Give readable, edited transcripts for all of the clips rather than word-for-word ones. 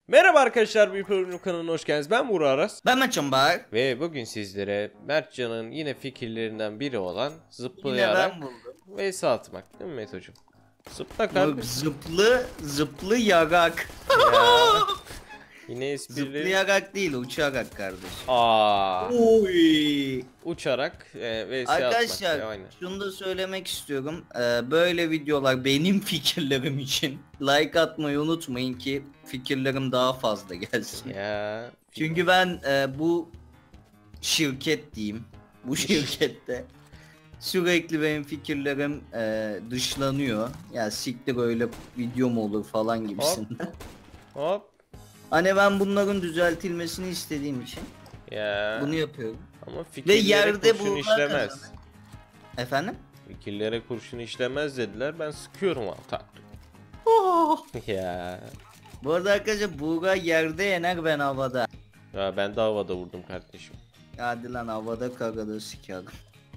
Merhaba arkadaşlar, bir bölüm kanalına hoş geldiniz. Ben Burak Aras. Ben Mertcan Bahar. Ve bugün sizlere Mertcan'ın yine fikirlerinden biri olan Yine zıplayarak ben buldum. vs atmak, değil mi Meto'cum? Zıpla kardeşim. Zıplı yagak. Ya. Yine esprileri. Zıplayarak değil, uçarak kardeş. Oy. Uçarak vs Arkadaşlar atmak. Aynen. şunu da söylemek istiyorum. Böyle videolar benim fikirlerim için like atmayı unutmayın ki fikirlerim daha fazla gelsin. Ya. Çünkü ben bu şirket diyeyim. Bu şirkette sürekli benim fikirlerim dışlanıyor. Ya siktir öyle video mu olur falan gibisinden. Hop. Hani ben bunların düzeltilmesini istediğim için Ya. bunu yapıyorum. Ama Ve fikirlere yerde kurşun bulmak işlemez. adına. Efendim? Fikirlere kurşun işlemez dediler. Ben sıkıyorum ha. Ya. Bu arada arkadaşlar Buğra yerde yener, ben havada. Ya ben de havada vurdum kardeşim. Hadi lan, havada karada sikerim.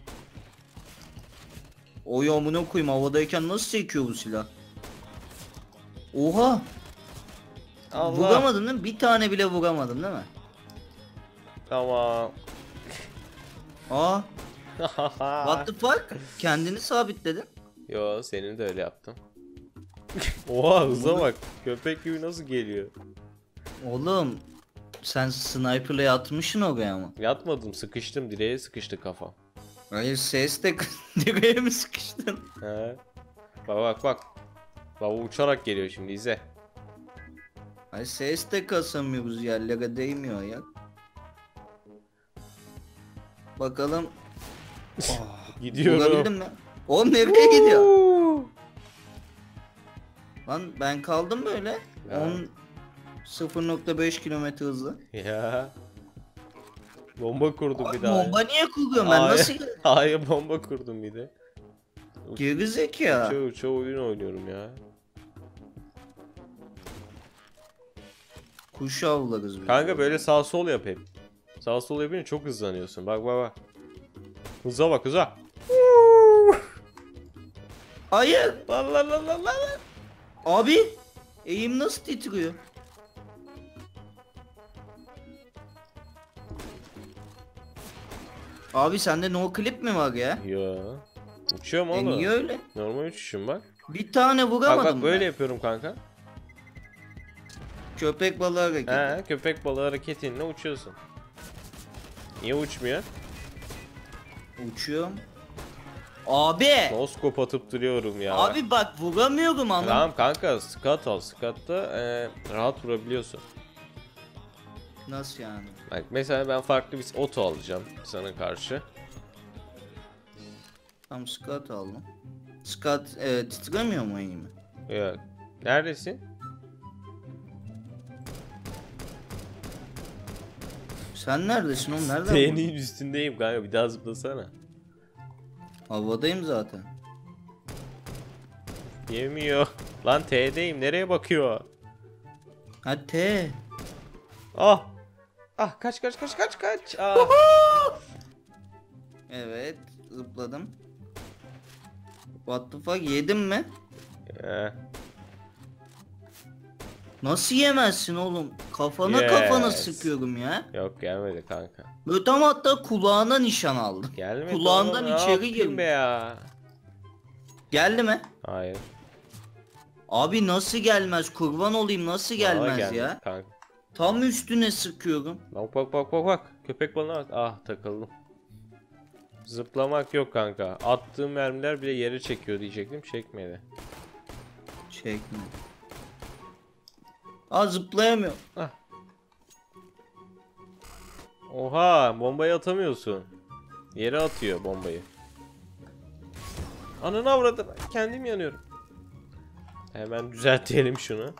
Oy amına koyayım, havadayken nasıl sekiyor bu silah? Oha! Allah. Vuramadım değil mi? Bir tane bile vuramadım değil mi? Tamam. Aa! What the fuck? Kendini sabitledin. Yo, senin de öyle yaptım. Oha, hıza bak. Köpek gibi nasıl geliyor. Oğlum sen sniper'la yatmışsın oraya mı? Yatmadım, sıkıştım, direğe sıkıştı kafam. Hayır, ses de direğe mi sıkıştın? He. Bak. Baba uçarak geliyor şimdi, izle. Hayır, ses de kasamıyoruz, yerlere değmiyor ya. Bakalım. Gidiyorum. Bulabildin mi? Oğlum nereye gidiyor? Lan ben kaldım böyle. Ya. 0.5 kilometre hızlı. Ya. Bomba kurdum Abi bir daha. bomba niye kuruyorum ben? Hayır. Nasıl? Hayır, bomba kurdum bir de. Geri zeka. Uça oyun oynuyorum ya. Kuş avlarız biz. Kanka böyle sağ sol yap hep. Sağ sol yapınca çok hızlanıyorsun. Bak. Hıza bak, hıza. Hayır. Lan. Abi. Eğim nasıl titriyor? Abi sende no clip mi var ya? Ya. Uçuyorum oğlum. Niye öyle? Normal uçuşum bak. Bir tane vuramadım Bak böyle ben. yapıyorum kanka. Köpek balığı hareketi. He, köpek balığı hareketinle uçuyorsun. Niye uçmuyor? Uçuyorum. Abi. Noskop atıp duruyorum ya. Abi bak vuramıyorum anam. Tamam kanka, skat al. Skatta rahat vurabiliyorsun. Nasıl yani? Bak mesela ben farklı bir oto alacağım sana karşı. Tam skat aldım. Skat titremiyor mu eğimi? Ya, neredesin? Sen neredesin oğlum? Nereden T'nin buldun? üstündeyim kanka, bir daha zıplasana. Havadayım zaten. Yemiyor. Lan T'deyim, nereye bakıyor? Ha T. Ah. Kaç. Ah. Evet, zıpladım. What the fuck, yedim mi? Eh, Nasıl yemezsin oğlum? Kafana Yes. sıkıyorum ya. Yok, gelmedi kanka. Böyle tam hatta kulağına nişan aldım. Gelmedi Kulağından oğlum, ne içeri yapayım girdim. be ya. Geldi mi? Hayır. Abi nasıl gelmez? Kurban olayım, nasıl Vallahi gelmez gelmedi ya? kanka. Tam üstüne sıkıyorum. Bak. Köpek balığına bak. Ah, takıldım. Zıplamak yok kanka. Attığım mermiler bile yere çekiyor diyecektim. Çekmedi. Çekme. Aa, zıplayamıyorum. Ah. Oha, bombayı atamıyorsun. Yere atıyor bombayı. Ananı avradı. Kendim yanıyorum. Hemen düzeltelim şunu.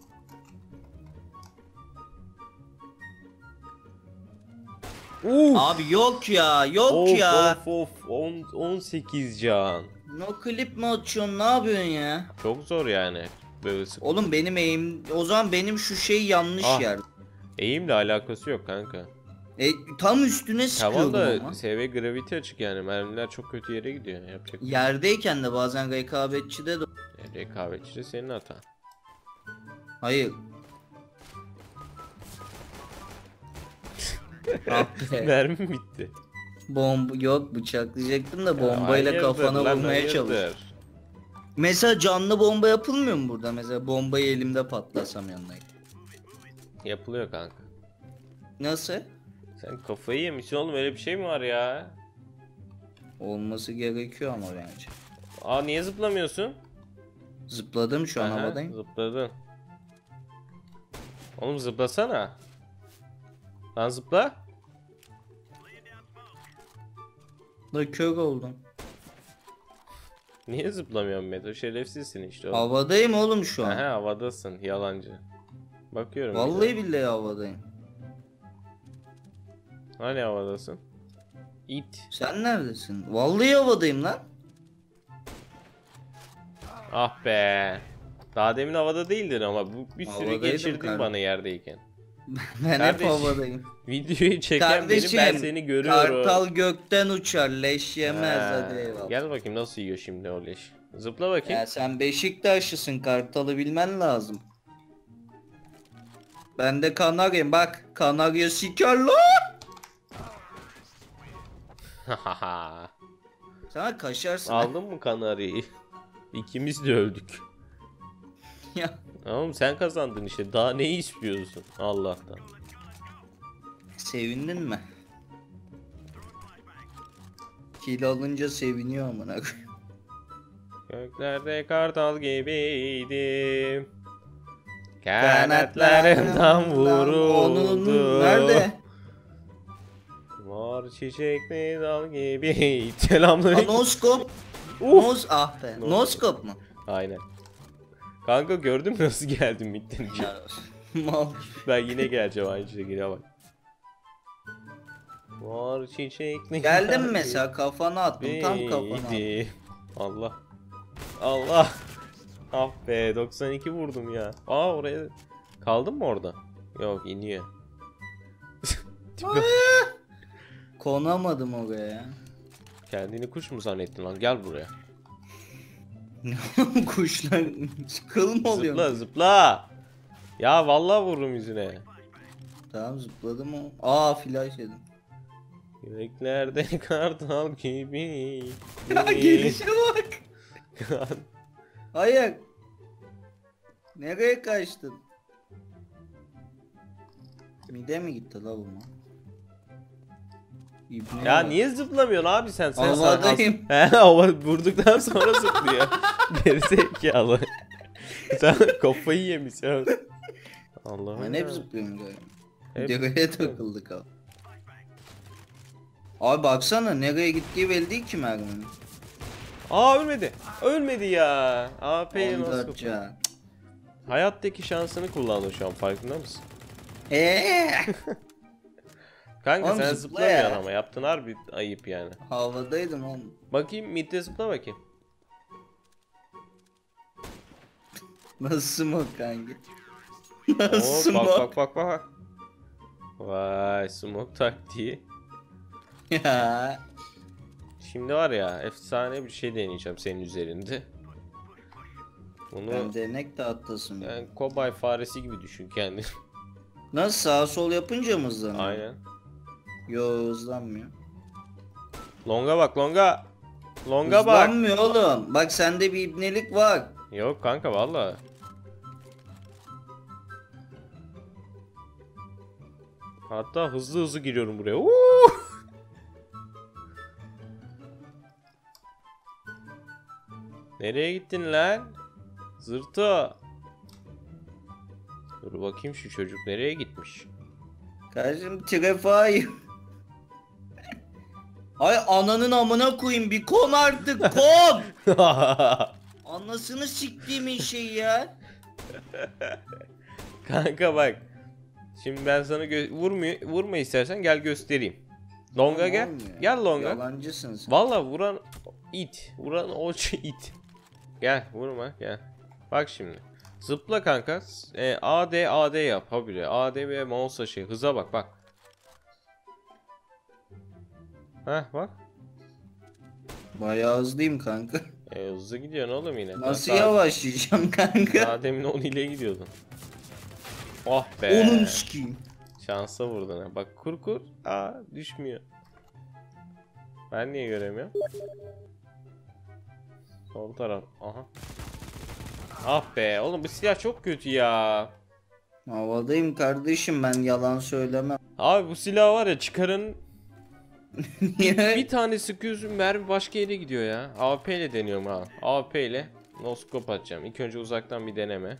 Abi yok ya, yok Of ya. of 18 can. No clip mi açıyorsun, ne yapıyorsun ya? Çok zor yani. Böyle sık. Oğlum benim eğim, o zaman benim şu şey yanlış Ah. yer. Eğimle alakası yok kanka. Tam üstüne sıkıyordum Tamam da ama. SV gravity açık yani. Mermiler çok kötü yere gidiyor. Yapacak bir şey. Yerdeyken de bazen rekabetçide de. Rekabetçi de senin hatan. Hayır. Ah be. Mermim bitti. Bomba yok, bıçaklayacaktım da bombayla Hayırdır kafana lan, vurmaya çalış. hayırdır? Mesela canlı bomba yapılmıyor mu burada? Mesela bombayı elimde patlasam yanına. Yapılıyor kanka. Nasıl? Sen kafayı yemişsin oğlum, öyle bir şey mi var ya? Olması gerekiyor ama bence. Aa, niye zıplamıyorsun? Zıpladım şu an Aha, havadayım. zıpladın. Oğlum zıplasana. Lan zıpla. Da kör oldum. Niye zıplamıyorsun Meto? Şerefsizsin işte oğlum. Havadayım oğlum şu an. Aha, havadasın yalancı. Bakıyorum. Vallahi billahi havadayım. Hani havadasın? İt. Sen neredesin? Vallahi havadayım lan. Ah be. Daha demin havada değildin ama bir sürü Havadaydım geçirdin kardeşim. bana yerdeyken. Ben Kardeş, hep havadayım. Videoyu çeken benim, ben seni görüyorum. Kartal gökten uçar, leş yemez, Ha, hadi eyvallah. gel bakayım nasıl yiyor şimdi o leş. Zıpla bakayım. Ya sen Beşiktaşlısın, Kartal'ı bilmen lazım. Ben de Kanarya'yım, bak Kanarya siker lan. Sana kaşarsın. Aldın mı kanaryayı? İkimiz de öldük. Ya Oğlum sen kazandın işte. Daha neyi istiyorsun Allah'tan? sevindin mi? Kill alınca seviniyor amına koyayım. Göklerde kartal gibiydim. Kanatlarımdan Onun vuruldu. nerede? Mor çiçekli dal gibi. Selamünaleyküm. Noskop. Uf. Ah be. Noskop mu? Aynen. Kanka gördün mü nasıl geldim bittince? Ya, mal. Ben yine geleceğim aynı şekilde bak. Mor çiçekli Geldim dal mesela, kafana attım, tam kafana attım. gibiydim. Allah. Allah. Ah be, 92 vurdum ya. Aa, oraya kaldın mı orada? Yok, iniyor. Tipe- Konamadım oraya. Kendini kuş mu zannettin lan? Gel buraya. Kuşlar kıl mı oluyor? Zıpla zıpla. Ya vallahi vururum yüzüne. Tamam, zıpladım o. Aa, flash yedim. Yüreklerde kartal gibi. Ya gelişe bak. Hayır. Nereye kaçtın? Mide mi gitti la bu mu? İbne Ya bak. niye zıplamıyorsun abi sen? Havadayım. He, hava vurduktan sonra zıplıyor. Gerizekalı. Sen kafayı yemişsin. Allah'ım Ben ya. hep zıplıyorum galiba. Hep Nereye takıldık abi? Abi baksana, nereye gittiği belli değil ki merminin. Aa, ölmedi. Ölmedi ya. AP'yi nasıl? 14 can. Hayattaki şansını kullandı şu an, farkında mısın? Kanka Oğlum sen zıpla zıplamıyorsun ya. ama yaptın harbi ayıp yani. Havadaydım oğlum. Bakayım midde zıpla bakayım. Nasıl smoke kanka? Oo, Nasıl bak smoke? bak bak bak. Vay, smoke taktiği. Ya. Şimdi var ya, efsane bir şey deneyeceğim senin üzerinde. Bunu Ben denek de atlasın. yani kobay faresi gibi düşün kendini. Nasıl, sağ sol yapınca mı hızlanıyor? Aynen. Yo, hızlanmıyor. Longa bak, longa. Longa bak. Hızlanmıyor oğlum. Bak sende bir ibnelik var. Yok kanka valla. Hatta hızlı hızlı giriyorum buraya. Nereye gittin lan? Zırto. Dur bakayım şu çocuk nereye gitmiş. Kardeşim trefayı. Ay ananın amına koyayım, bir kon artık, kon. Anasını siktiğimin şeyi ya. Kanka bak. Şimdi ben sana vurma istersen, gel göstereyim. Longa gel. Olmuyor. Gel longa. Yalancısın sen. Valla vuran it. Vuran o it. Gel vurma gel. Bak şimdi. Zıpla kanka. AD yap habire. AD ve mouse'a şey. Hıza bak bak. Heh bak. Bayağı hızlıyım kanka. Hızlı gidiyorsun oğlum yine. Nasıl Daha- yavaşlayacağım kanka? Daha demin 10 ile gidiyordun. Oh be. Onun sikiyim. Şansa vurdun ha. Bak kur kur. Aa düşmüyor. Ben niye göremiyorum? Sol taraf. Aha. Ah be oğlum bu silah çok kötü ya. Havadayım kardeşim, ben yalan söylemem. Abi bu silah var ya çıkarın Niye? bir tane sıkıyorsun mermi başka yere gidiyor ya. AWP ile deniyorum ha. AWP ile no scope atacağım. İlk önce uzaktan bir deneme.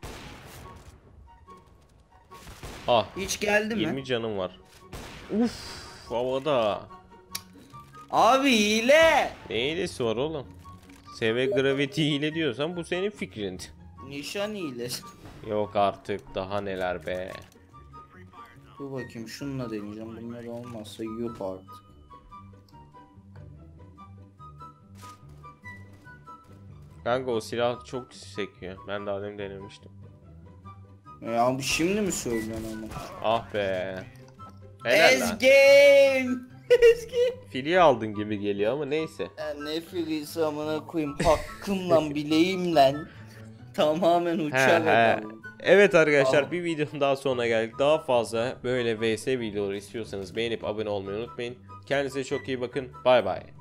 Ah Hiç geldi mi? 20 canım var. Uf havada. Abi hile. Ne hilesi var oğlum? SV Gravity hile diyorsan bu senin fikrin. Nişan hilesi. Yok artık daha neler be. Dur bakayım şununla deneyeceğim. Bunlar olmazsa yuh artık. Kanka o silah çok sekiyor. Ben daha demin denemiştim. Ya bu şimdi mi söylüyorsun ama? Ah be. Helal lan. Ezgin. Fili aldın gibi geliyor ama neyse. Ya ne filisi amına koyayım, hakkımla bileğimle tamamen uçar He. adam. Evet arkadaşlar Aa. bir videonun daha sonuna geldik. Daha fazla böyle vs videoları istiyorsanız beğenip abone olmayı unutmayın. Kendinize çok iyi bakın. Bay bay.